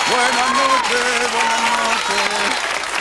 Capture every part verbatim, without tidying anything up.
Buenas noches, buenas noches.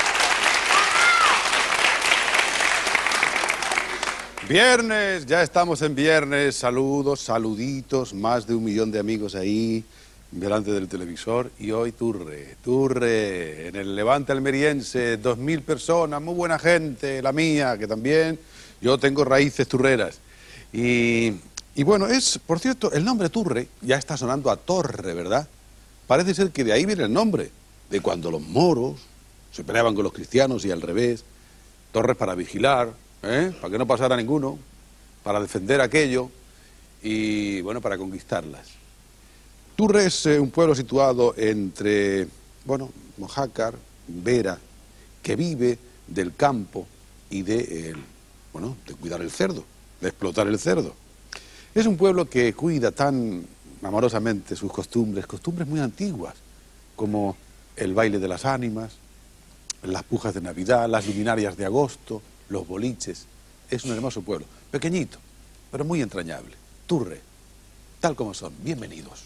Viernes, ya estamos en viernes. Saludos, saluditos, más de un millón de amigos ahí delante del televisor. Y hoy Turre, Turre, en el Levante almeriense, dos mil personas, muy buena gente, la mía, que también yo tengo raíces turreras. Y, y bueno, es, por cierto, el nombre Turre ya está sonando a torre, ¿verdad? Parece ser que de ahí viene el nombre, de cuando los moros se peleaban con los cristianos y al revés, torres para vigilar, ¿eh? Para que no pasara ninguno, para defender aquello y, bueno, para conquistarlas. Turre es eh, un pueblo situado entre, bueno, Mojácar, Vera, que vive del campo y de, eh, bueno, de cuidar el cerdo, de explotar el cerdo. Es un pueblo que cuida tan amorosamente sus costumbres, costumbres muy antiguas, como el baile de las ánimas, las pujas de Navidad, las luminarias de agosto, los boliches. Es un hermoso pueblo, pequeñito, pero muy entrañable. Turre, tal como son. Bienvenidos.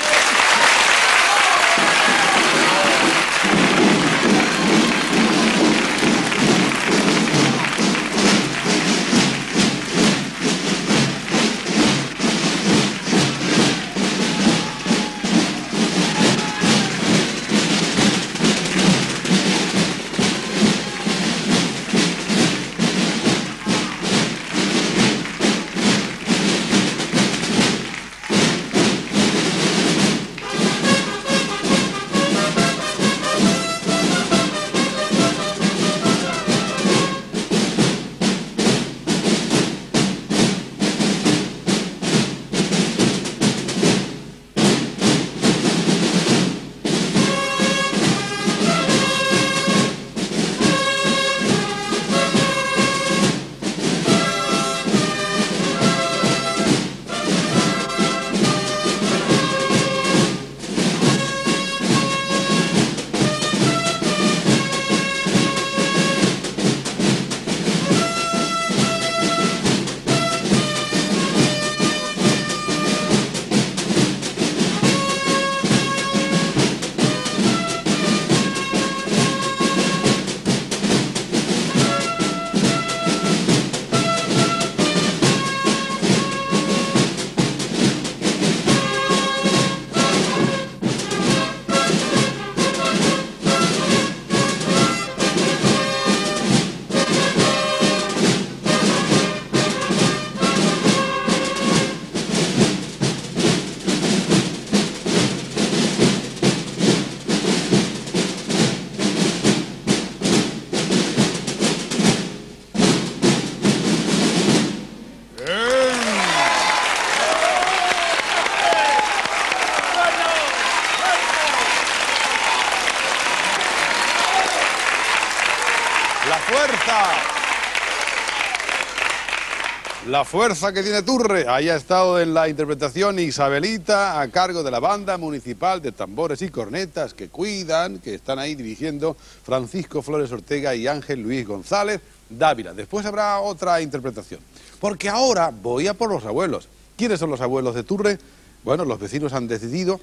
La fuerza que tiene Turre. Ahí ha estado en la interpretación Isabelita, a cargo de la Banda Municipal de Tambores y Cornetas, que cuidan, que están ahí dirigiendo Francisco Flores Ortega y Ángel Luis González Dávila. Después habrá otra interpretación. Porque ahora voy a por los abuelos. ¿Quiénes son los abuelos de Turre? Bueno, los vecinos han decidido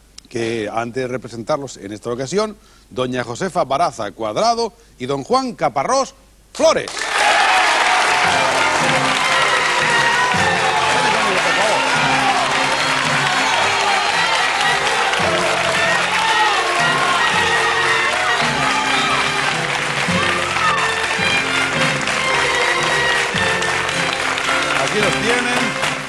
que han de representarlos en esta ocasión doña Josefa Baraza Cuadrado y don Juan Caparrós Flores. Aquí los tienen,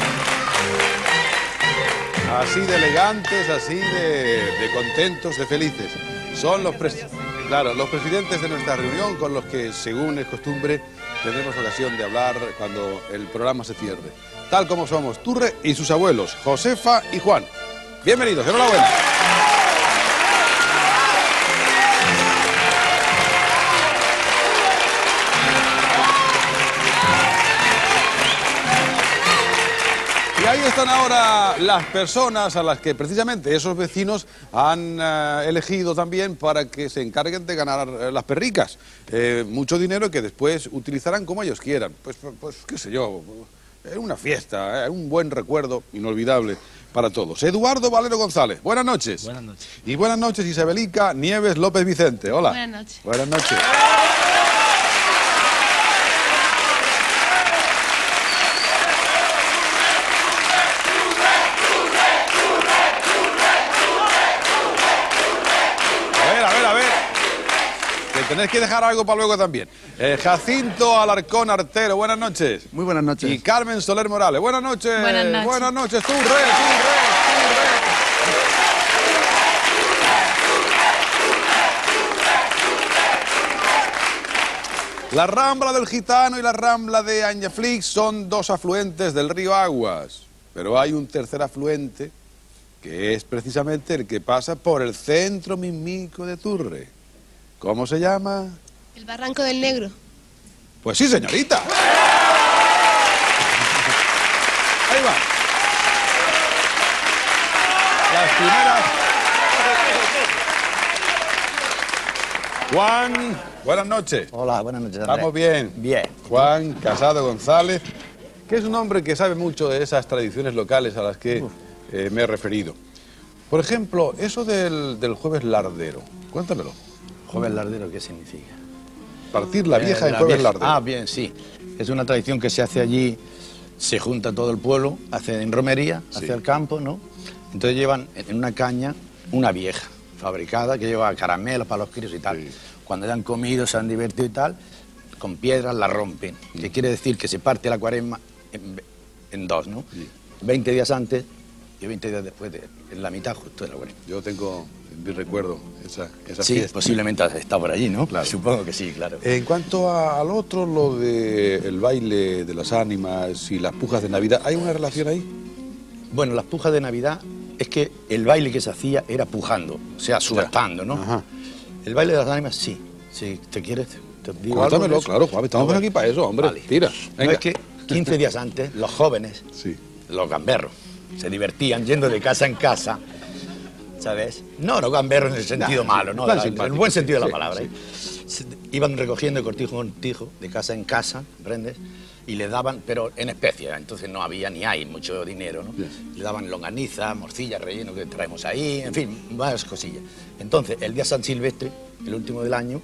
así de elegantes, así de, de contentos, de felices. Son los, pres claro, los presidentes de nuestra reunión con los que, según es costumbre, tendremos ocasión de hablar cuando el programa se cierre. Tal como somos Turre y sus abuelos, Josefa y Juan. Bienvenidos, enhorabuena. Y ahí están ahora las personas a las que precisamente esos vecinos han uh, elegido también para que se encarguen de ganar uh, las perricas. Eh, mucho dinero que después utilizarán como ellos quieran. Pues, pues qué sé yo, Es una fiesta, ¿eh? Un buen recuerdo inolvidable para todos. Eduardo Valero González, buenas noches. Buenas noches. Y buenas noches, Isabelica Nieves López Vicente. Hola. Buenas noches. Buenas noches. A ver, a ver, a ver. Que tenéis que dejar algo para luego también. Eh, Jacinto Alarcón Artero, buenas noches. Muy buenas noches. Y Carmen Soler Morales, buenas noches. Buenas noches. Buenas noches, tú, rey, tú, rey, tú, rey. La Rambla del Gitano y la Rambla de Añaflix son dos afluentes del río Aguas, pero hay un tercer afluente que es precisamente el que pasa por el centro mismico de Turre. ¿Cómo se llama? El Barranco del Negro. Pues sí, señorita. Ahí va. Las primeras. Juan, buenas noches. Hola, buenas noches, Andrés. ¿Estamos bien? Bien. Juan Casado González, que es un hombre que sabe mucho de esas tradiciones locales a las que eh, me he referido. Por ejemplo, eso del, del jueves lardero. Cuéntamelo. ¿Jueves lardero qué significa? Partir la vieja Eh, en la jueves vieja- lardero. Ah, bien, sí. Es una tradición que se hace allí, se junta todo el pueblo, hace en romería, Sí. hacia el campo, ¿no? Entonces llevan en una caña una vieja fabricada que lleva caramelos para los críos y tal. Sí. Cuando ya han comido, se han divertido y tal, con piedras la rompen. Que quiere decir que se parte la cuaresma en, en dos, ¿no? Sí. veinte días antes y veinte días después, de, en la mitad justo de la cuaresma. Yo tengo en mi recuerdo esa, esa Sí, fiesta. posiblemente está por allí, ¿no? Claro. Supongo que sí, claro. En cuanto a- al otro, lo del baile de las ánimas y las pujas de Navidad, ¿hay una relación ahí? Bueno, las pujas de Navidad es que el baile que se hacía era pujando, o sea, subastando, ¿no? Ajá. El baile de las ánimas, sí. Si te quieres, te digo algo de Cuéntamelo, eso. claro, Juan, estamos Ah, bueno. aquí para eso, hombre. Vale. Tira, No, venga. es que quince días antes, los jóvenes, Sí. los gamberros, se divertían yendo de casa en casa, ¿sabes? No, no gamberros en el sentido Nah, malo, no, plan en el simpático, buen sentido sí, de la palabra. sí. ¿eh? Se- Iban recogiendo de cortijo en cortijo, de casa en casa, ¿comprendes? Y le daban, pero en especie, entonces no había ni hay mucho dinero, ¿no? Bien. Le daban longaniza, morcilla, relleno que traemos ahí, en fin, varias cosillas. Entonces, el día San Silvestre, el último del año,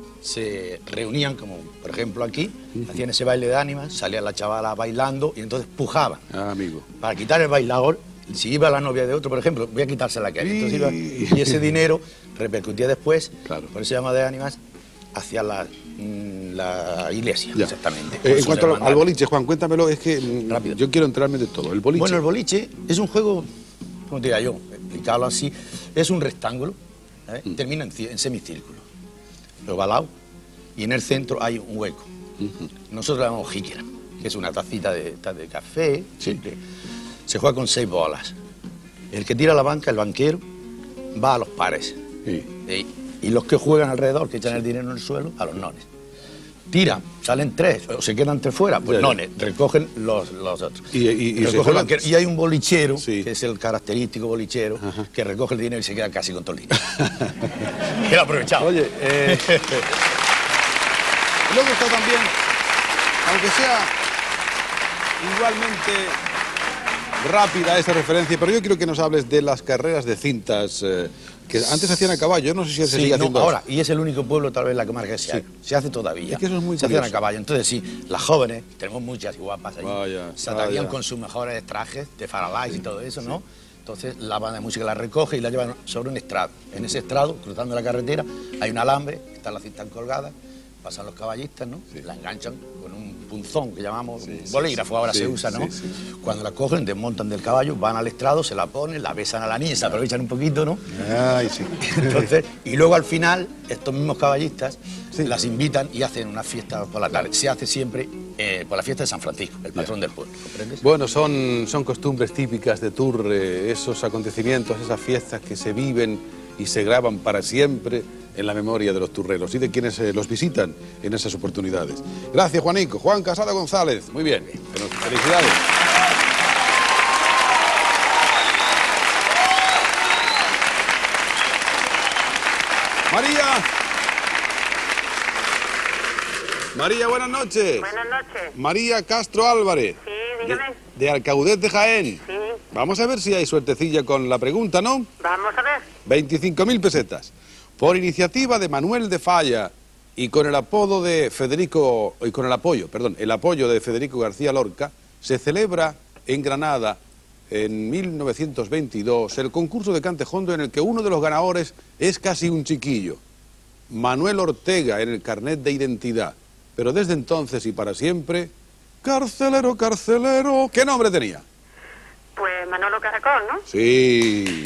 se reunían, como por ejemplo aquí, hacían ese baile de ánimas, salía la chavala bailando y entonces pujaban. Ah, amigo. Para quitar el bailador, si iba la novia de otro, por ejemplo, voy a quitarse la que hay. Entonces iba- Y- y ese dinero repercutía después, Claro. por eso se llama de ánimas, hacia la, mm, la iglesia, Ya. exactamente. Eh, con en sus cuanto al, al hermandades. boliche, Juan, cuéntamelo, es que mm, Rápido. yo quiero enterarme de todo. El boliche. Bueno, el boliche es un juego, ¿cómo te diría yo? Explicarlo así, es un rectángulo, ¿sabes? Mm. Termina en, ci- en semicírculo, ovalado, y en el centro hay un hueco. Nosotros le llamamos jíquera, que es una tacita de, ta- de café, simple. Se juega con seis bolas. El que tira la banca, el banquero, va a los pares. Sí. Y, y los que juegan alrededor, que echan el dinero en el suelo, a los nones. Tira, salen tres, o se quedan tres fuera, pues Ya, ya. nones, recogen los, los otros. Y- y- y se Recoge el juegan- banquero. Y hay un bolichero, Sí. que es el característico bolichero, que recoge el dinero y se queda casi con todo el dinero. Que lo aprovechado. Oye, eh, luego está también, aunque sea igualmente rápida esa referencia, pero yo quiero que nos hables de las carreras de cintas eh, que antes se hacían a caballo. No sé si se Sí, sigue no, haciendo ahora, y es el único pueblo tal vez en la comarca que se, hace. se hace todavía. Es que eso es muy Se hacían a curioso. caballo. Entonces sí, las jóvenes, tenemos muchas y guapas allí, Vaya, se atavían vaya. con sus mejores trajes de faralais y todo eso, ¿no? Entonces la banda de música la recoge y la llevan sobre un estrado. En ese estrado, cruzando la carretera, hay un alambre, están las cintas colgadas, pasan los caballistas, ¿no? La enganchan con un punzón que llamamos Sí, sí, bolígrafo, ahora sí, se usa, ¿no? sí, sí. Cuando la cogen, desmontan del caballo, van al estrado, se la ponen, la besan a la niña, se aprovechan un poquito, ¿no? Ay, sí. Entonces, y luego al final, estos mismos caballistas Sí. las invitan y hacen una fiesta por la tarde. Se hace siempre eh, por la fiesta de San Francisco, el patrón del pueblo, ¿comprendes? Bueno, son, son costumbres típicas de Turre, esos acontecimientos, esas fiestas que se viven y se graban para siempre en la memoria de los turreros y de quienes eh, los visitan en esas oportunidades. Gracias, Juanico. Juan Casado González. Muy bien. Felicidades. María. María, buenas noches. Buenas noches. María Castro Álvarez. Sí, dígame. De, de Alcaudete de Jaén. Sí. Vamos a ver si hay suertecilla con la pregunta, ¿no? Vamos a ver. veinticinco mil pesetas. Por iniciativa de Manuel de Falla y con el apodo de Federico, y con el apoyo, perdón, el apoyo de Federico García Lorca, se celebra en Granada en mil novecientos veintidós el concurso de cantejondo en el que uno de los ganadores es casi un chiquillo, Manuel Ortega, en el carnet de identidad. Pero desde entonces y para siempre, carcelero, carcelero, ¿qué nombre tenía? Pues Manolo Caracol, ¿no? Sí.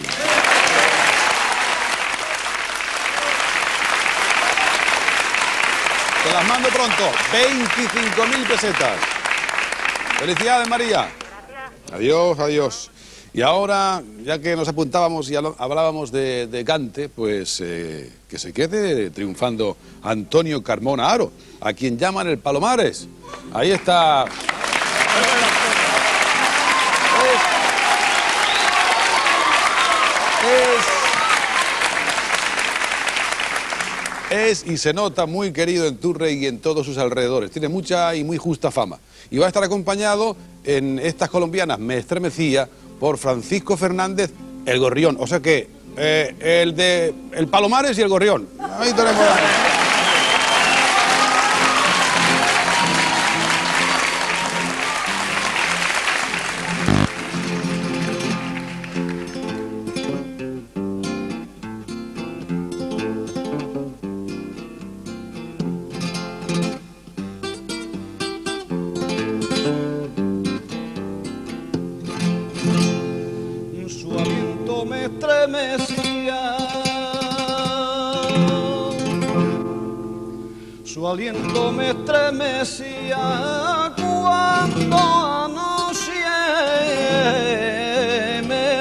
Te las mando pronto. veinticinco mil pesetas. Felicidades, María. Gracias. Adiós, adiós. Y ahora, ya que nos apuntábamos y hablábamos de, de Gante, pues eh, que se quede triunfando Antonio Carmona Aro, a quien llaman el Palomares. Ahí está. Es, es y se nota muy querido en Turre y en todos sus alrededores. Tiene mucha y muy justa fama. Y va a estar acompañado en estas colombianas Me Estremecía por Francisco Fernández, el Gorrión. O sea que eh, el de el Palomares y el Gorrión. Ahí tenemos. Me estremecía, su aliento me estremecía cuando anoche me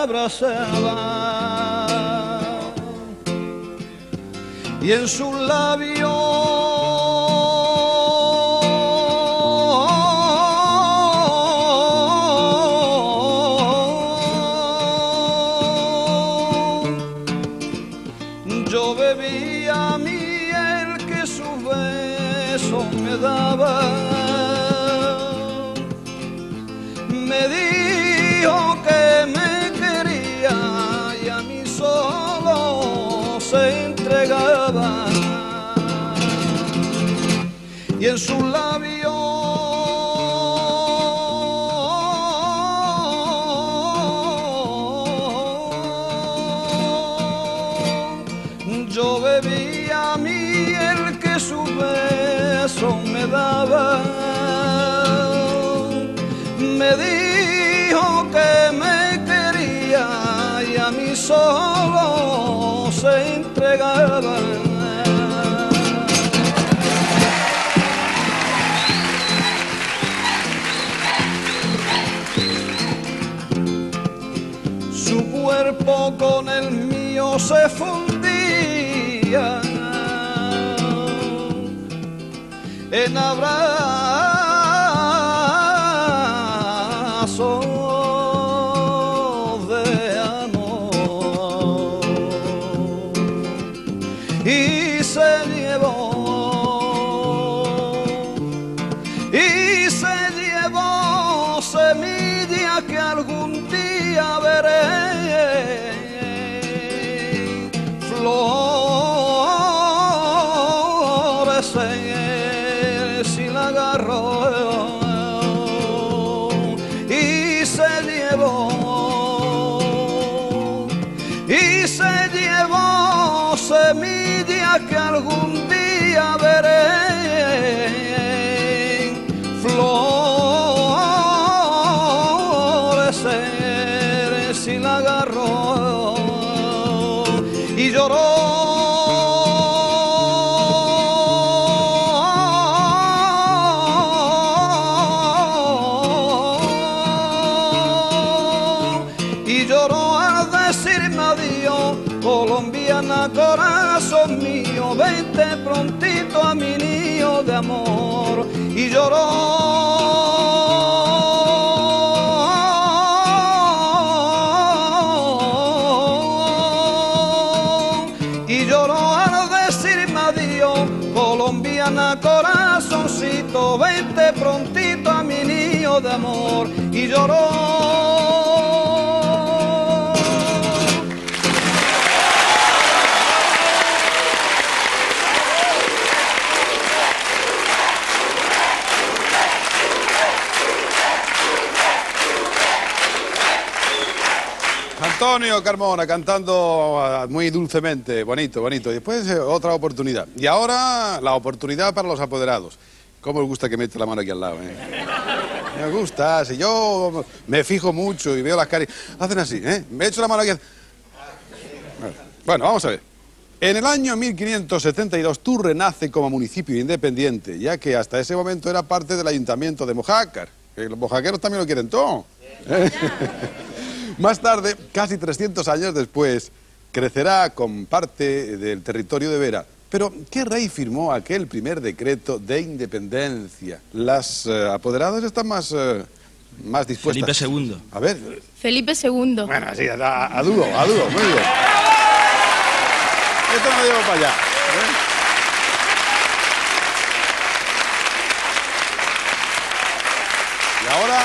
abrazaba y en sus labios yo bebía miel que su beso me daba. Me dijo que me quería y a mí solo se entregaba. Y en sus labios yo bebía miel que su beso me daba. Me dijo que me quería y a mí solo se entregaba. Su cuerpo con el mío se fundía en abrazos de amor y se llevó y se llevó semilla que algún día veré florecer si la agarró y se llevó y se llevó semilla que algún día veré florecer si la agarró y lloró y lloró al decirme adiós, colombiana, corazón mío, vente prontito a mi nido de amor. Y lloró y lloró al decirme adiós, colombiana, corazón corazoncito, vente prontito a mi niño de amor. Y lloró. Antonio Carmona cantando uh, muy dulcemente, bonito, bonito. Y después eh, otra oportunidad. Y ahora la oportunidad para los apoderados. ¿Cómo me gusta que mete la mano aquí al lado? Eh? Me gusta, si yo me fijo mucho y veo las caras... Hacen así, ¿eh? Me echo la mano aquí... Bueno, vamos a ver. En el año mil quinientos setenta y dos Turre nace como municipio independiente, ya que hasta ese momento era parte del ayuntamiento de Mojácar. Que los mojaqueros también lo quieren todo. ¿Eh? Más tarde, casi trescientos años después, crecerá con parte del territorio de Vera. Pero, ¿qué rey firmó aquel primer decreto de independencia? Las uh, apoderadas están más, uh, más dispuestas. Felipe segundo. A ver. Felipe segundo. Bueno, sí, a, a dúo, a dúo, muy bien. Esto me lo llevo para allá. ¿Eh? Y ahora...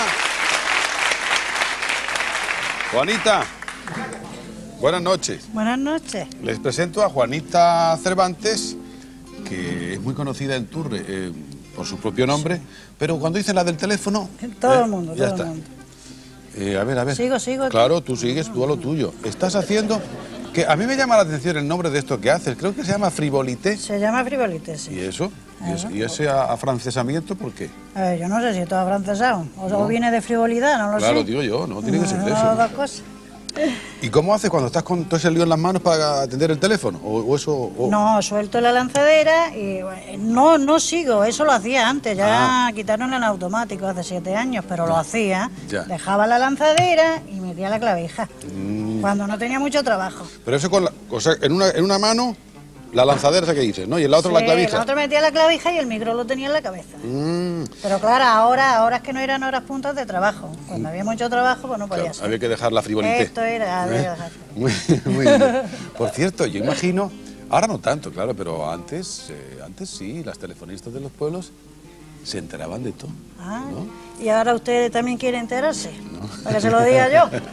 Juanita, buenas noches. Buenas noches. Les presento a Juanita Cervantes, que es muy conocida en Turre eh, por su propio nombre, pero cuando dicen la del teléfono... Todo eh, el mundo, ya todo está. el mundo. Eh, a ver, a ver. Sigo, sigo. Claro, tú sigues, tú a lo tuyo. Estás haciendo... que a mí me llama la atención el nombre de esto que haces. Creo que se llama frivolité. Se llama frivolité, sí. ¿Y eso? ¿Y, eso? ¿Y ese afrancesamiento por qué? A ver, yo no sé si esto es afrancesado. O, No. o viene de frivolidad, no lo sé. Claro, digo yo, no tiene que ser de No, eso. dos cosas. ¿Y cómo haces cuando estás con todo ese lío en las manos para atender el teléfono? ¿O, o eso...? o- No, suelto la lanzadera y bueno, no, no sigo, eso lo hacía antes, ya Ah. quitaron el automático hace siete años, pero lo hacía, Ya. dejaba la lanzadera y metía la clavija, Mm. cuando no tenía mucho trabajo. Pero eso con la... O sea, en una, en una mano, la lanzadera esa que dices, ¿no? Y en la otra la Sí, clavija. la otra metía la clavija y el micro lo tenía en la cabeza. Mm, Pero claro, ahora, ahora es que no eran horas puntas de trabajo. Cuando había mucho trabajo, pues no podía claro, ser. había que dejar la frivolité. Esto era... había que dejar. Muy, muy bien. Por cierto, yo imagino... Ahora no tanto, claro, pero antes, eh, antes sí, las telefonistas de los pueblos se enteraban de todo. Ah, ¿no? ¿y ahora usted también quiere enterarse? Para que se lo diga yo. de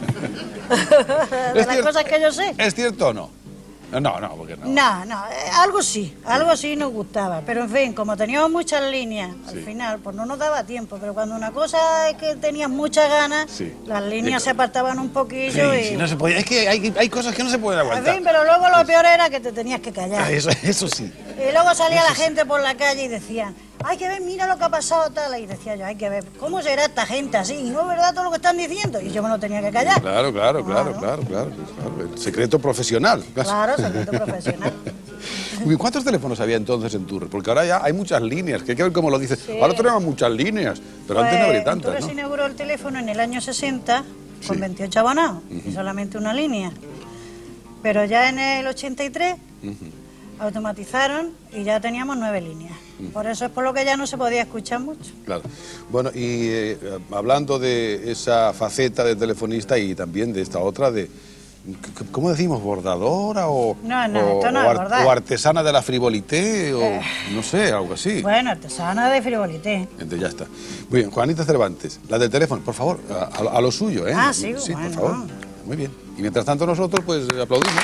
¿Es las cier- cosas que yo sé. ¿Es cierto o no? No, no, porque no. No, no, eh, algo sí, algo sí nos gustaba. Pero en fin, como teníamos muchas líneas, al Sí. final, pues no nos daba tiempo. Pero cuando una cosa es que tenías muchas ganas, Sí. las líneas Sí. se apartaban un poquillo Sí, y... sí, no se podía. Es que hay, hay cosas que no se pueden En aguantar. fin, pero luego lo peor era que te tenías que callar. Ah, Eso, eso sí. Y luego salía la gente por la calle y decían, hay que ver, mira lo que ha pasado tal. Y decía yo, hay que ver, ¿cómo será esta gente así? Y no es verdad todo lo que están diciendo. Y yo me lo tenía que callar. Claro, claro, claro, claro, claro, claro. El secreto profesional. Claro, secreto profesional. Uy, ¿cuántos teléfonos había entonces en Turre? Porque ahora ya hay muchas líneas, que hay que ver cómo lo dices. Sí. Ahora tenemos muchas líneas, pero antes no habría tantas, Entonces ¿no? se inauguró el teléfono en el año sesenta con Sí. veintiocho abonados y solamente una línea. Pero ya en el ochenta y tres automatizaron y ya teníamos nueve líneas. Por eso es por lo que ya no se podía escuchar mucho. Claro. Bueno, y eh, hablando de esa faceta de telefonista y también de esta otra de... c- ¿Cómo decimos? ¿Bordadora o...? No, no, o, esto no o es ar- bordar. o artesana de la frivolité o... Eh. No sé, algo así. Bueno, artesana de frivolité. Entonces ya está. Muy bien, Juanita Cervantes, la del teléfono, por favor, a, a- a lo suyo, ¿eh? Ah, sí, Sí, por bueno. favor. Muy bien. Y mientras tanto nosotros, pues, aplaudimos.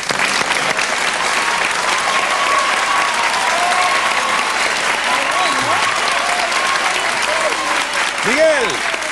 ¡Miguel!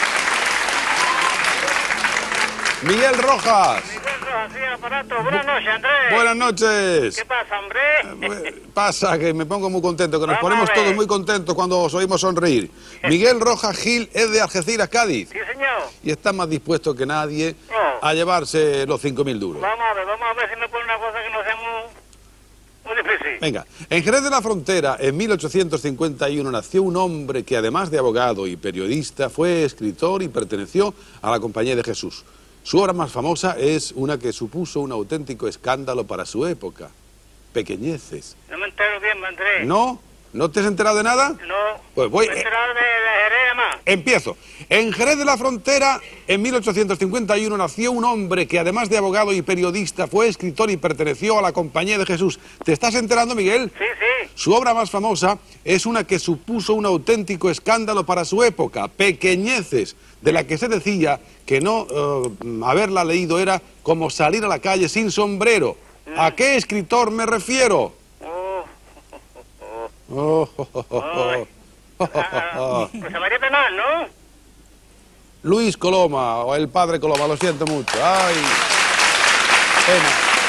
¡Miguel Rojas! Así, aparato. Buenas noches, Andrés. Buenas noches. ¿Qué pasa, hombre? Eh, Pasa que me pongo muy contento, que nos Vamos ponemos a ver. todos muy contentos cuando os oímos sonreír. Miguel Rojas Gil es de Algeciras, Cádiz, Sí, señor. y está más dispuesto que nadie Oh. a llevarse los cinco mil duros. Vamos a ver, vamos a ver si me pone una cosa que no sea muy, muy difícil. Venga, en Jerez de la Frontera, en mil ochocientos cincuenta y uno, nació un hombre que, además de abogado y periodista, fue escritor y perteneció a la Compañía de Jesús. Su obra más famosa es una que supuso un auténtico escándalo para su época, Pequeñeces. No me entero bien, Andrés. ¿No? ¿No te has enterado de nada? No. Pues voy... Me he enterado de, de Jerez, más. Empiezo. En Jerez de la Frontera, en mil ochocientos cincuenta y uno, nació un hombre que, además de abogado y periodista, fue escritor y perteneció a la Compañía de Jesús. ¿Te estás enterando, Miguel? Sí, sí. Su obra más famosa es una que supuso un auténtico escándalo para su época, Pequeñeces, de la que se decía que no uh, haberla leído era como salir a la calle sin sombrero. Mm. ¿A qué escritor me refiero? Oh. Oh, oh, oh, oh, oh. Ah, José María Penal, ¿no? Luis Coloma, o el padre Coloma, lo siento mucho. Ay, pena.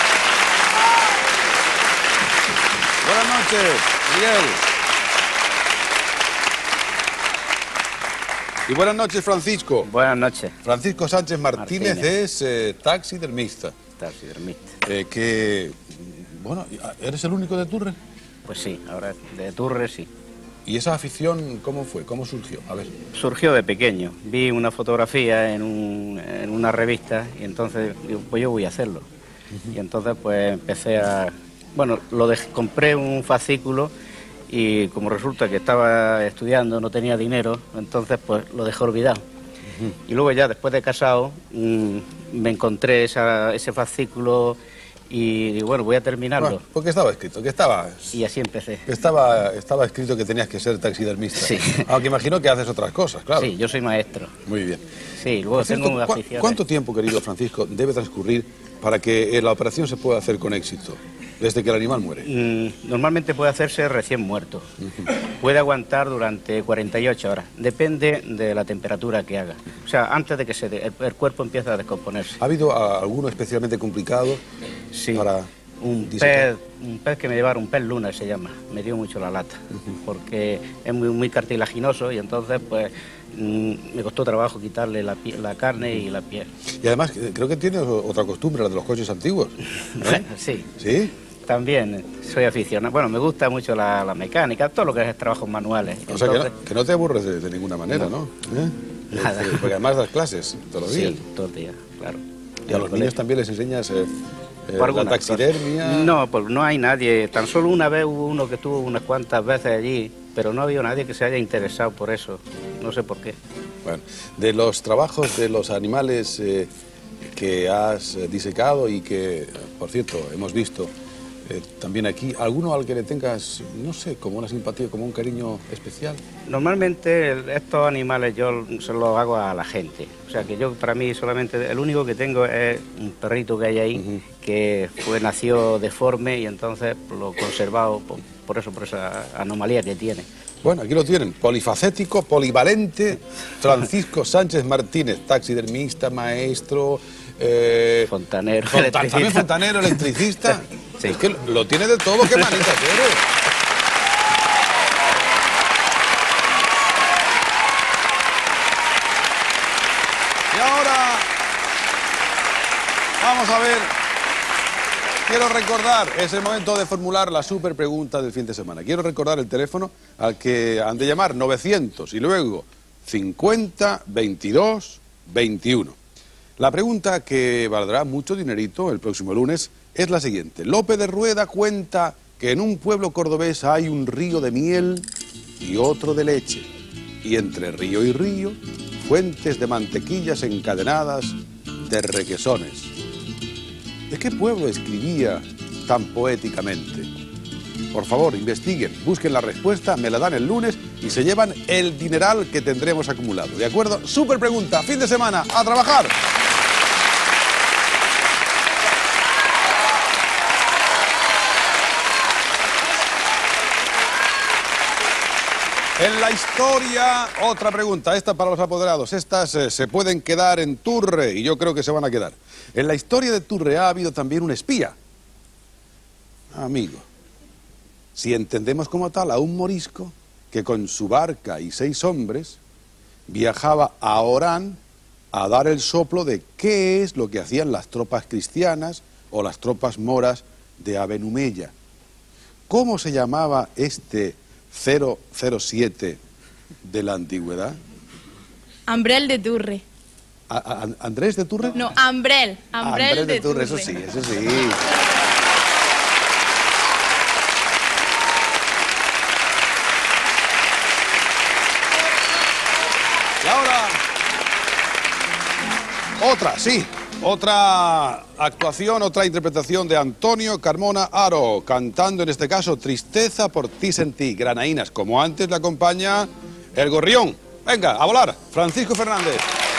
Buenas noches, Miguel. Y buenas noches, Francisco. Buenas noches. Francisco Sánchez Martínez, Martínez. es eh, taxidermista. Taxidermista. Eh, que, bueno, ¿eres el único de Turre? Pues sí, ahora de Turre sí. ¿Y esa afición cómo fue? ¿Cómo surgió? A ver. Surgió de pequeño. Vi una fotografía en, un, en una revista y entonces digo, pues yo voy a hacerlo. Uh-huh. Y entonces pues empecé a... Bueno, lo dejé, compré un fascículo y como resulta que estaba estudiando, no tenía dinero, entonces pues lo dejé olvidado. Uh-huh. Y luego ya después de casado mmm, me encontré esa, ese fascículo y digo, bueno, voy a terminarlo. Bueno, ¿por qué estaba escrito? ¿Qué estaba? Y así empecé. Estaba, estaba escrito que tenías que ser taxidermista. Sí. Aunque imagino que haces otras cosas, claro. Sí, yo soy maestro. Muy bien. Sí, luego Francisco, tengo una ¿cu afición. ¿Cuánto tiempo, querido Francisco, debe transcurrir para que la operación se pueda hacer con éxito? Desde que el animal muere. Mm, normalmente puede hacerse recién muerto. Uh-huh. Puede aguantar durante cuarenta y ocho horas. Depende de la temperatura que haga. O sea, antes de que se de, el, el cuerpo empiece a descomponerse. ¿Ha habido a, alguno especialmente complicado? Sí. Para un pez, un pez que me llevaron, un pez luna se llama. Me dio mucho la lata. Uh-huh. Porque es muy, muy cartilaginoso y entonces pues mmm, me costó trabajo quitarle la, la carne y la piel. Y además creo que tienes otra costumbre, la de los coches antiguos. ¿Eh? Sí. ¿Sí? También soy aficionado. Bueno, me gusta mucho la, la mecánica, todo lo que es trabajos manuales. O sea, Entonces, que, no, que no te aburres de, de ninguna manera, ¿no? ¿no? ¿Eh? Nada. Este, porque además das clases todos los días. Sí, todos los días, claro. ¿Y a los niños también les enseñas eh, eh, la taxidermia? Cosas. No, pues no hay nadie. Tan solo una vez hubo uno que estuvo unas cuantas veces allí, pero no ha habido nadie que se haya interesado por eso. No sé por qué. Bueno, de los trabajos de los animales eh, que has disecado y que, por cierto, hemos visto... Eh, también aquí, ¿alguno al que le tengas, no sé, como una simpatía, como un cariño especial? Normalmente el, estos animales yo se los hago a la gente. O sea que yo, para mí, solamente el único que tengo es un perrito que hay ahí, uh-huh. que fue, nació deforme y entonces lo he conservado por, por eso, por esa anomalía que tiene. Bueno, aquí lo tienen, polifacético, polivalente, Francisco Sánchez Martínez, taxidermista, maestro... Eh, fontanero, Fonta también fontanero, electricista. Sí. Es que lo tiene de todo, qué manita tiene. Y ahora vamos a ver. Quiero recordar, es el momento de formular la super pregunta del fin de semana. Quiero recordar el teléfono al que han de llamar, novecientos y luego cincuenta, veintidós, veintiuno. La pregunta, que valdrá mucho dinerito el próximo lunes, es la siguiente. Lope de Rueda cuenta que en un pueblo cordobés hay un río de miel y otro de leche. Y entre río y río, fuentes de mantequillas encadenadas de requesones. ¿De qué pueblo escribía tan poéticamente? Por favor, investiguen, busquen la respuesta, me la dan el lunes y se llevan el dineral que tendremos acumulado. ¿De acuerdo? Super pregunta, fin de semana, ¡a trabajar! En la historia, otra pregunta, esta para los apoderados. Estas eh, se pueden quedar en Turre y yo creo que se van a quedar. En la historia de Turre ha habido también un espía. Amigo, si entendemos como tal a un morisco que con su barca y seis hombres viajaba a Orán a dar el soplo de qué es lo que hacían las tropas cristianas o las tropas moras de Abenumella. ¿Cómo se llamaba este cero cero siete de la antigüedad? Ambrel de Turre. ¿A, a, ¿Andrés de Turre? No, Ambrel. Ambrel, Ambrel de, de Turre, Turre, eso sí, eso sí. Otra, sí. Otra actuación, otra interpretación de Antonio Carmona Aro, cantando en este caso Tristeza por ti sentí, Granaínas. Como antes le acompaña el Gorrión. Venga, a volar, Francisco Fernández.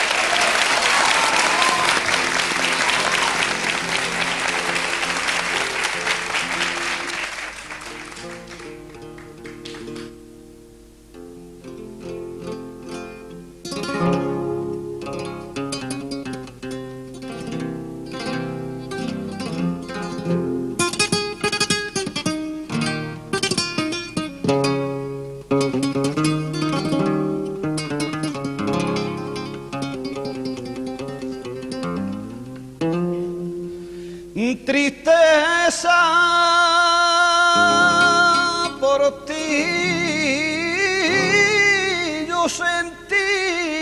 Tristeza por ti yo sentí,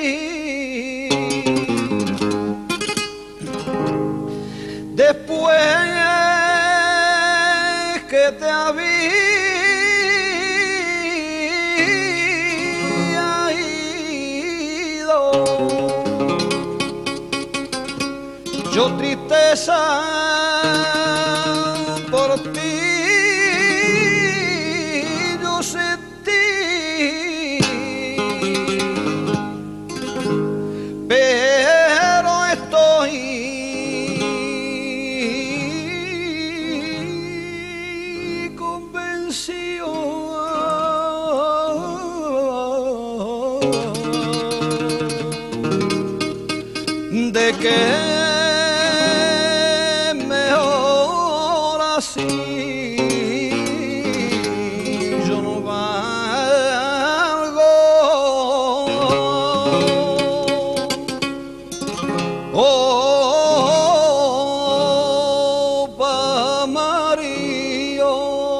después que te había ido, yo tristeza por ti yo sentí, pero estoy convencido de que así yo no valgo. Oh, pa' Mario.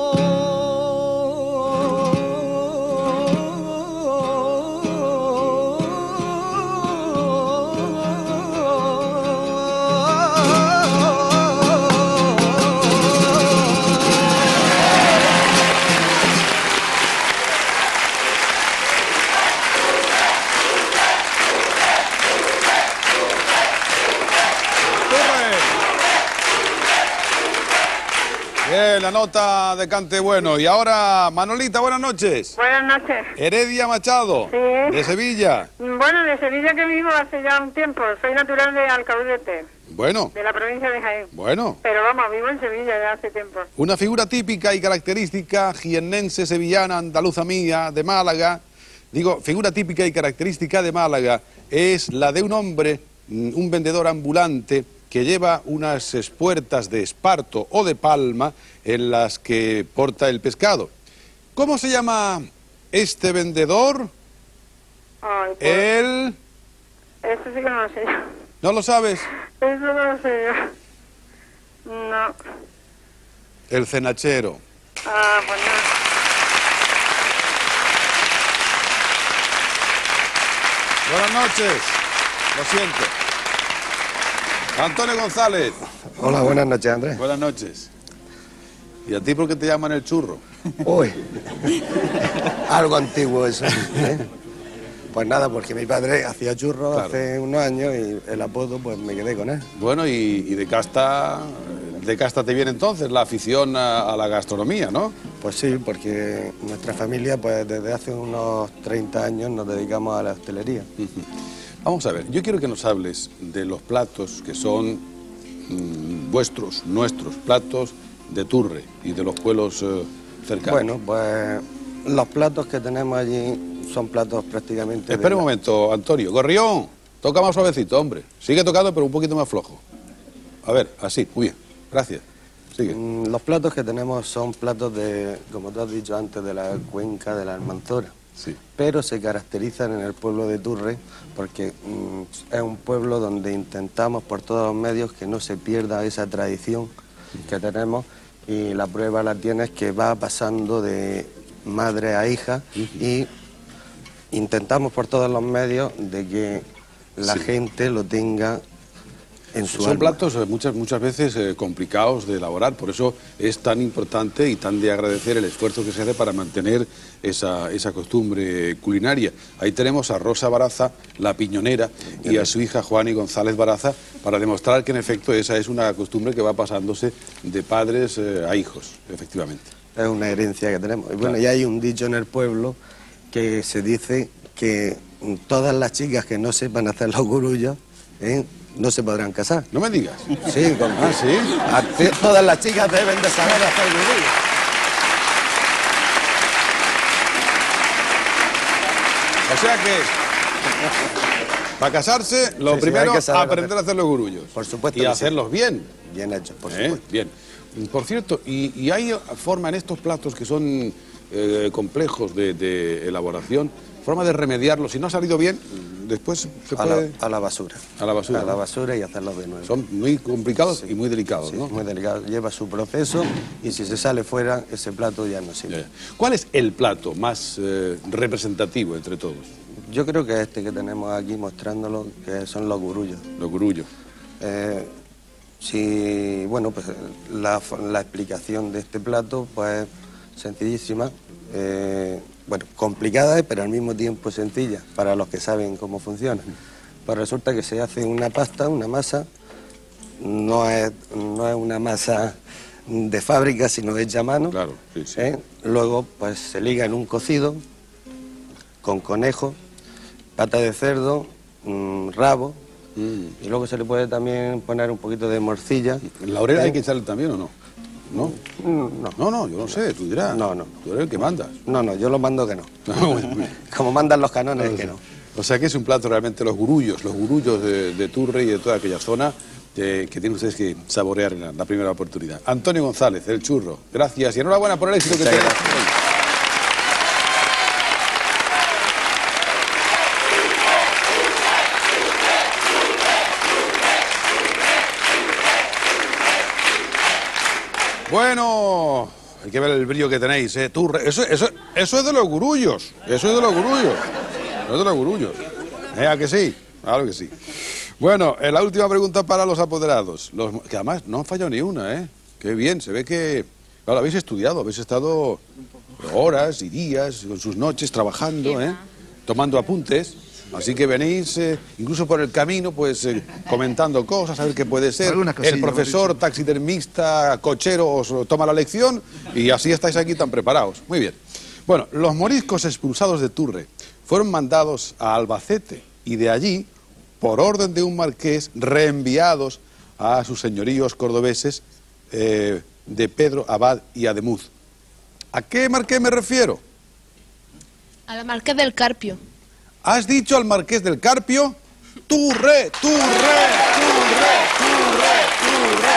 Bien, la nota de cante bueno. Y ahora, Manolita, buenas noches. Buenas noches. Heredia Machado, Sí. de Sevilla. Bueno, de Sevilla que vivo hace ya un tiempo. Soy natural de Alcaudete, Bueno, de la provincia de Jaén. bueno. Pero vamos, vivo en Sevilla ya hace tiempo. Una figura típica y característica, jiennense, sevillana, andaluza mía, de Málaga. Digo, figura típica y característica de Málaga es la de un hombre, un vendedor ambulante, que lleva unas espuertas de esparto o de palma en las que porta el pescado. ¿Cómo se llama este vendedor? Ay, pues, El... eso sí que no lo sé yo. ¿No lo sabes? Eso no lo sé yo. No. El cenachero. Ah, pues no. Buenas noches. Lo siento. Antonio González. Hola, buenas noches, Andrés. Buenas noches. ¿Y a ti por qué te llaman el churro? Uy, algo antiguo eso, ¿eh? Pues nada, porque mi padre hacía churros Claro. hace unos años y el apodo pues me quedé con él. Bueno, y, y de casta, de casta te viene entonces la afición a, a la gastronomía, ¿no? Pues sí, porque nuestra familia pues desde hace unos treinta años nos dedicamos a la hostelería. Vamos a ver, yo quiero que nos hables de los platos que son mmm, vuestros, nuestros platos de Turre y de los pueblos eh, cercanos. Bueno, pues los platos que tenemos allí son platos prácticamente... Espera de un la- momento, Antonio. Gorrión, toca más suavecito, hombre. Sigue tocando, pero un poquito más flojo. A ver, así, muy bien. Gracias. Sigue. Mm, Los platos que tenemos son platos de, como tú has dicho antes, de la cuenca de la Almanzora. Sí. Pero se caracterizan en el pueblo de Turre porque mm, es un pueblo donde intentamos por todos los medios que no se pierda esa tradición que tenemos, y la prueba la tienes que va pasando de madre a hija y intentamos por todos los medios de que la Sí. gente lo tenga en su Son alma. platos eh, muchas, muchas veces eh, complicados de elaborar, por eso es tan importante y tan de agradecer el esfuerzo que se hace para mantener esa, esa costumbre culinaria. Ahí tenemos a Rosa Baraza, la piñonera, y a su hija Juani González Baraza, para demostrar que en efecto esa es una costumbre que va pasándose de padres eh, a hijos, efectivamente. Es una herencia que tenemos. Y bueno, Claro. ya hay un dicho en el pueblo que se dice que todas las chicas que no sepan hacer los gurullos, ¿eh?, no se podrán casar. No me digas. Sí, con... Ah, ¿sí? A- todas las chicas deben de saber hacer gurullos. O sea que, para casarse, lo Sí, sí, primero, hay que saber aprender a hacer los gurullos. Por supuesto Y que sí. hacerlos bien. Bien hecho, por ¿Eh? supuesto. Bien. Por cierto, y, y hay forma en estos platos que son eh, complejos de, de elaboración, forma de remediarlos. Si no ha salido bien, después se A la, puede... a la basura. A la basura, A la ¿no? basura y hacerlos de nuevo. Son muy complicados Sí. y muy delicados, Sí, ¿no? muy delicado. Lleva su proceso y si se sale fuera, ese plato ya no sirve. Ya, ya. ¿Cuál es el plato más eh, representativo entre todos? Yo creo que este que tenemos aquí mostrándolo, que son los gurullos. Los gurullos. Eh, si, bueno, pues la, la explicación de este plato, pues sencillísima. Eh, bueno, complicada, pero al mismo tiempo sencilla, para los que saben cómo funciona. Pues resulta que se hace una pasta, una masa, no es, no es una masa de fábrica, sino hecha a mano. Claro, sí, sí. ¿eh? Luego, pues se liga en un cocido con conejo, pata de cerdo, mmm, rabo, Mm. y luego se le puede también poner un poquito de morcilla. ¿Laurel ¿eh? hay que echarle también o no? ¿No? Mm, No, No, no, yo no sé, tú dirás. No, no. Tú eres el que mandas. no, no, yo lo mando que no. Muy bien. Como mandan los canones, que no. O sea que es un plato realmente los gurullos, los gurullos de, de Turre y de toda aquella zona que, que tienen ustedes que saborear en la, la primera oportunidad. Antonio González, el churro, gracias y enhorabuena por el éxito que Muchas tengas. gracias. Bueno, hay que ver el brillo que tenéis, ¿eh? Turre, eso, eso, eso es de los gurullos, eso es de los gurullos, eso es de los gurullos. ¿Eh? ¿A que sí? Claro que sí. Bueno, eh, la última pregunta para los apoderados, los, que además no han fallado ni una, ¿eh? Qué bien, se ve que, claro, habéis estudiado, habéis estado horas y días, con sus noches trabajando, ¿eh? Tomando apuntes. Así que venís, eh, incluso por el camino, pues eh, comentando cosas, a ver qué puede ser. Alguna cosilla, El profesor, taxidermista, cochero os toma la lección y así estáis aquí tan preparados. Muy bien. Bueno, los moriscos expulsados de Turre fueron mandados a Albacete y de allí, por orden de un marqués, reenviados a sus señoríos cordobeses eh, de Pedro Abad y Ademuz. ¿A qué marqués me refiero? A la marca del Carpio. ¿Has dicho al marqués del Carpio? ¡Turre, turre, turre, turre, turre!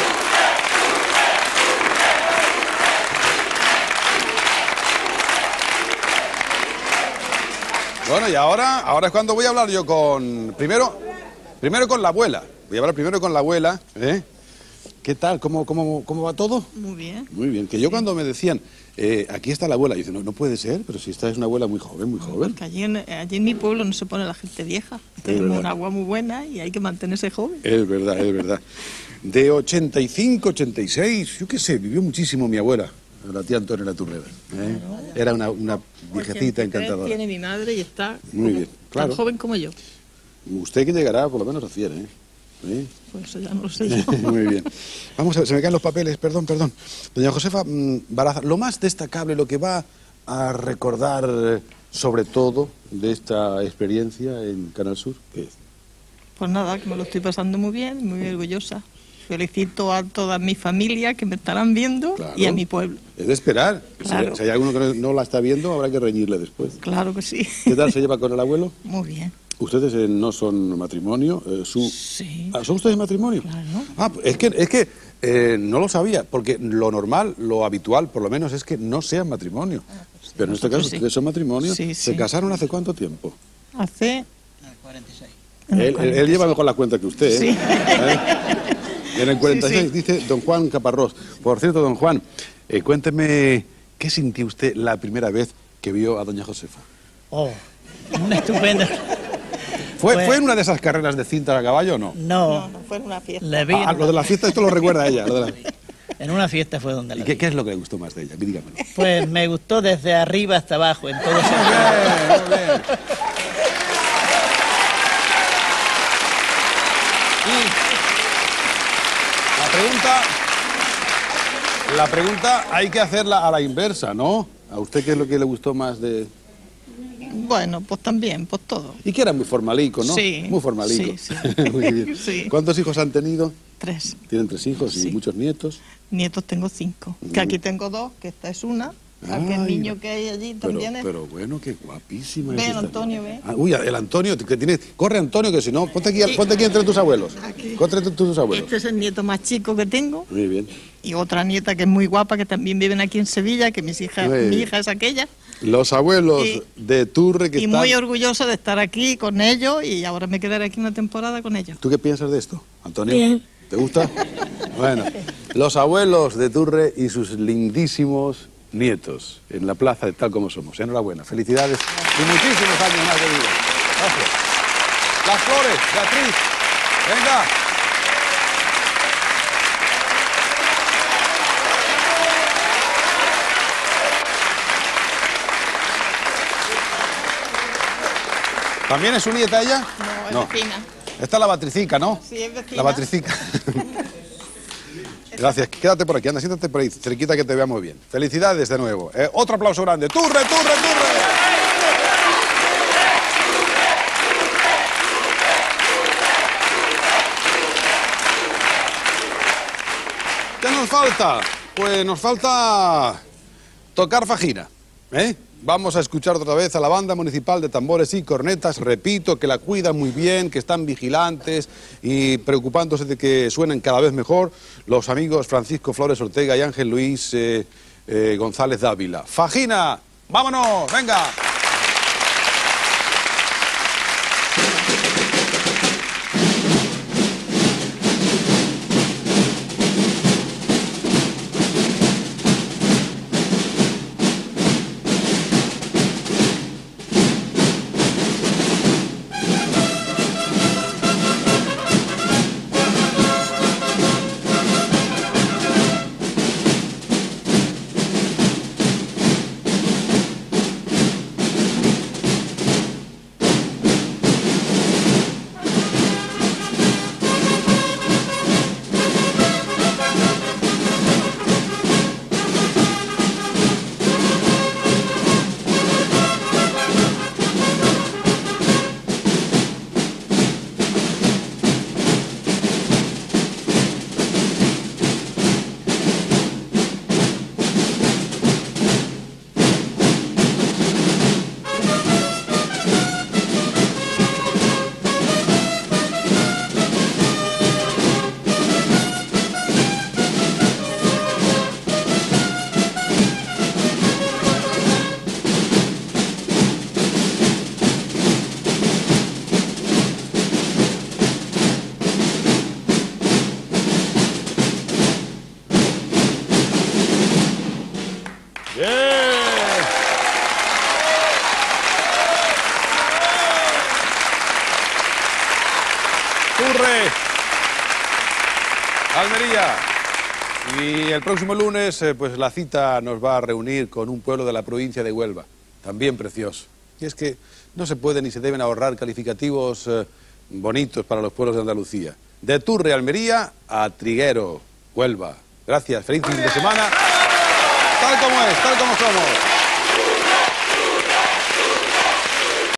Bueno, y ahora, ahora es cuando voy a hablar yo con... Primero, primero con la abuela. Voy a hablar primero con la abuela, ¿eh? ¿Qué tal? ¿Cómo, cómo, cómo va todo? Muy bien. Muy bien. Que yo cuando me decían, eh, aquí está la abuela, yo dice, no, no puede ser, pero si esta es una abuela muy joven, muy joven. Porque allí en, allí en mi pueblo no se pone la gente vieja. Tenemos verdad. un agua muy buena y hay que mantenerse joven. Es verdad, es verdad. De ochenta y cinco, ochenta y seis, yo qué sé, vivió muchísimo mi abuela, la tía Antonio Turrera. ¿eh? Era una, una viejecita encantadora. Tiene mi madre y está Muy como- bien, claro. tan joven como yo. Usted que llegará por lo menos a cien, ¿eh? ¿Sí? Pues eso ya no lo sé yo. Muy bien. Vamos a ver, se me caen los papeles, perdón, perdón. Doña Josefa mm, Baraza, lo más destacable, lo que va a recordar eh, sobre todo de esta experiencia en Canal Sur, ¿qué es? Pues nada, que me lo estoy pasando muy bien, muy orgullosa. Felicito a toda mi familia que me estarán viendo Claro. y a mi pueblo. Es de esperar. Si- Claro. Si, hay alguno que no- no la está viendo, habrá que reñirle después. Claro que sí. ¿Qué tal se lleva con el abuelo? Muy bien. Ustedes eh, no son matrimonio, eh, su... Sí. Ah, ¿son ustedes matrimonio? Claro. Ah, es que, es que eh, no lo sabía, porque lo normal, lo habitual, por lo menos, es que no sean matrimonio. Pero en este caso, nosotros sí. ustedes son matrimonio. Sí, ¿Se sí. casaron hace cuánto tiempo? Hace... Él, él- él lleva mejor la cuenta que usted, ¿eh? Sí. ¿Eh? En el cuarenta y seis Sí, sí. dice don Juan Caparrós. Por cierto, don Juan, eh, cuénteme, ¿qué sintió usted la primera vez que vio a doña Josefa? Oh, una estupenda, ¿Fue, Fue- ¿Fue en una de esas carreras de cinta a caballo o no? No, No, no fue en una fiesta. le vi en Ah, lo de la fiesta, esto lo recuerda ella. Lo de la... en una fiesta fue donde ¿Y la qué, vi. qué es lo que le gustó más de ella? Dígamelo. Pues me gustó desde arriba hasta abajo, en todo sentido. Muy bien, muy bien. Y la pregunta, la pregunta hay que hacerla a la inversa, ¿no? ¿A usted qué es lo que le gustó más de...? Bueno, pues también, pues todo. Y que era muy formalico, ¿no? Sí, Muy formalico. sí, sí. Muy bien. Sí. ¿Cuántos hijos han tenido? Tres. Tienen tres hijos y Sí. muchos nietos. Nietos tengo cinco. Que aquí tengo dos, que esta es una. Aquel Ay, niño que hay allí Pero, también es. pero bueno, qué guapísima es Ven, esta Antonio, niña. ven. Ah, uy, el Antonio, que tiene... Corre, Antonio, que si no... Ponte aquí, ponte aquí entre tus abuelos. Aquí. Ponte entre tus abuelos. Este es el nieto más chico que tengo. Muy bien. Y otra nieta que es muy guapa, que también viven aquí en Sevilla, que mis hijas, Muy mi bien. hija es aquella. Los abuelos Y- de Turre que Y están... muy orgullosa de estar aquí con ellos y ahora me quedaré aquí una temporada con ellos. ¿Tú qué piensas de esto, Antonio? Bien. ¿Te gusta? Bueno, los abuelos de Turre y sus lindísimos nietos en la plaza de Tal Como Somos. Enhorabuena, felicidades y muchísimos años más de vida. Gracias. Las flores, Beatriz. Venga. ¿También es su nieta ella? No, es vecina. Esta es la Batricica, ¿no? Sí, es vecina. La Batricica. Gracias. Quédate por aquí, anda, siéntate por ahí, cerquita que te veamos bien. Felicidades de nuevo. Eh, otro aplauso grande. ¡Turre, turre, turre! ¿Qué nos falta? Pues nos falta tocar fajina, ¿eh? Vamos a escuchar otra vez a la banda municipal de tambores y cornetas. Repito, que la cuidan muy bien, que están vigilantes y preocupándose de que suenen cada vez mejor los amigos Francisco Flores Ortega y Ángel Luis eh, eh, González Dávila. ¡Fajina! ¡Vámonos! ¡Venga! Turre, Almería. Y el próximo lunes, eh, pues la cita nos va a reunir con un pueblo de la provincia de Huelva, también precioso. Y es que no se pueden ni se deben ahorrar calificativos eh, bonitos para los pueblos de Andalucía. De Turre, Almería, a Triguero, Huelva. Gracias, feliz fin de semana. Tal como es, tal como somos.